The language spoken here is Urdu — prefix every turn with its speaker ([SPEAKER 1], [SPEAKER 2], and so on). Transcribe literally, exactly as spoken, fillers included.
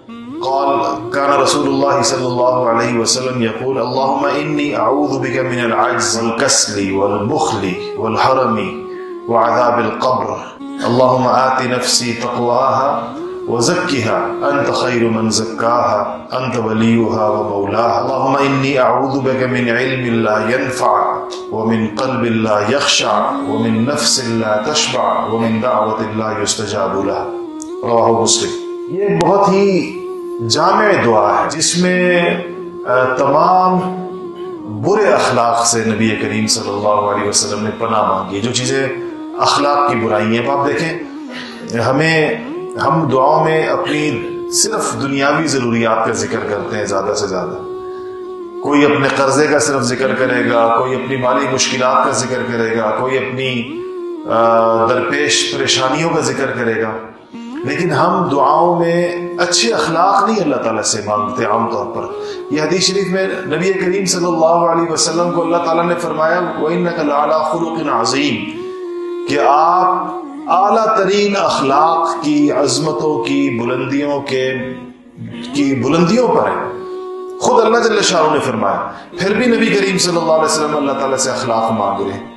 [SPEAKER 1] قال كان رسول الله صلى الله عليه وسلم يقول اللهم إني أعوذ بك من العجز والكسل والبخل والهرم وعذاب القبر اللهم آت نفسي تقواها وزكها أنت خير من زكاها أنت وليها ومولاها اللهم إني أعوذ بك من علم لا ينفع ومن قلب لا يخشع ومن نفس لا تشبع ومن دعوة لا يستجاب لها رواہ مسلم۔ یہ بہت ہی جامع دعا ہے جس میں تمام برے اخلاق سے نبی کریم صلی اللہ علیہ وسلم نے پناہ مانگی، جو چیزیں اخلاق کی برائی ہیں۔ آپ دیکھیں ہمیں ہم دعاؤں میں اپنی صرف دنیاوی ضروریات کا ذکر کرتے ہیں زیادہ سے زیادہ، کوئی اپنے قرضے کا صرف ذکر کرے گا، کوئی اپنی مالی مشکلات کا ذکر کرے گا، کوئی اپنی درپیش پریشانیوں کا ذکر کرے گا، لیکن ہم دعاؤں میں اچھے اخلاق نہیں اللہ تعالیٰ سے مانگتے عام طور پر۔ یہ حدیث شریف میں نبی کریم صلی اللہ علیہ وسلم کو اللہ تعالیٰ نے فرمایا وَإِنَّكَ لَعَلَىٰ خُلُقٍ عَظِيمٍ کہ آپ اعلیٰ ترین اخلاق کی، عظمتوں کی، بلندیوں کے کی بلندیوں پر ہیں۔ خود اللہ جل شانہ نے فرمایا، پھر بھی نبی کریم صلی اللہ علیہ وسلم اللہ تعالیٰ سے اخلاق مانگ رہے ہیں۔